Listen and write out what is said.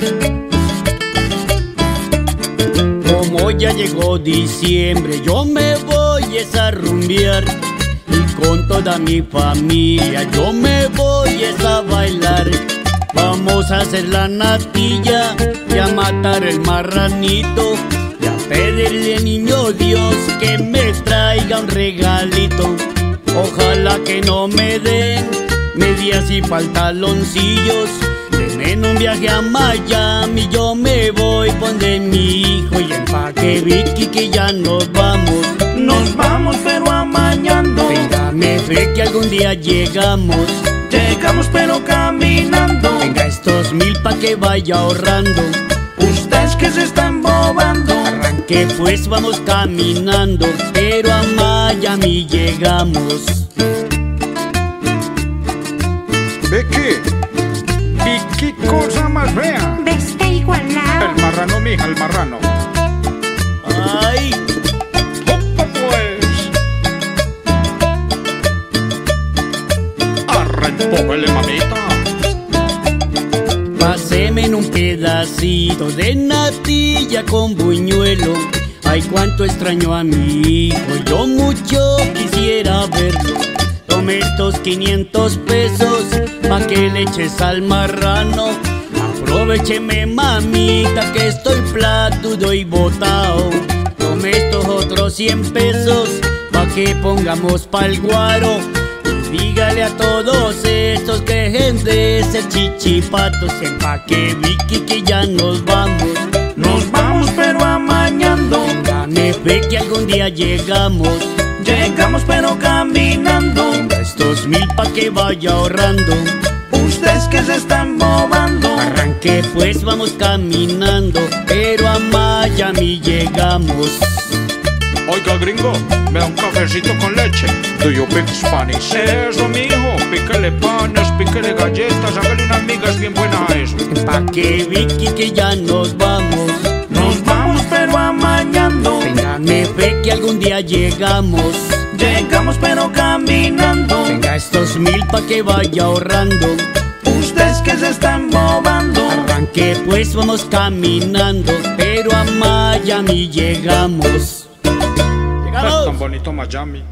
Como ya llegó diciembre, yo me voy a rumbear, y con toda mi familia yo me voy a bailar. Vamos a hacer la natilla y a matar el marranito, y a pedirle al niño Dios que me traiga un regalito. Ojalá que no me den medias y pantaloncillos. En un viaje a Miami yo me voy donde mi hijo, y empaque Vicky que ya nos vamos. Nos vamos pero amañando. Téngame fe que algún día llegamos. Llegamos pero caminando. Tenga estos 1000 pa' que vaya ahorrando. Ustedes que se están bobando. Arranque pues vamos caminando, pero a Miami llegamos. Vicky, qué cosa más fea. Está igualado. El marrano, mija, el marrano. Ay, ¡Opa pues! Arrempójele, mamita. páseme en un pedacito de natilla con buñuelo. Ay, cuánto extraño a mi hijo, yo mucho quisiera verlo. Tome estos 500 pesos pa' que le eches al marrano. Aprovecheme, mamita, que estoy platudo y botao. Tome estos otros 100 pesos pa' que pongamos pa'l guaro. Y dígale a todos estos que dejen de ser chichipatos. Empaque Vicky que ya nos vamos. Nos vamos pero amañando. Dame fe que algún día llegamos. Llegamos pero caminando. Estos 1000 pa' que vaya ahorrando. Ustedes que se están bobando. Arranque pues vamos caminando, pero a Miami llegamos. Oiga, gringo, me da un cafecito con leche. Do you speak Spanish? Eso, mijo. Píquele panes, píquele galletas, hágale unas migas bien buenas a eso. Empaque Vicky que ya nos vamos. Nos vamos pero amañando. Téngame fe que algún día llegamos. Llegamos pero caminando. Tenga estos 1000 pa' que vaya ahorrando. Ustedes que se están bobando. Arranque pues vamos caminando, pero a Miami llegamos. Tan bonito Miami.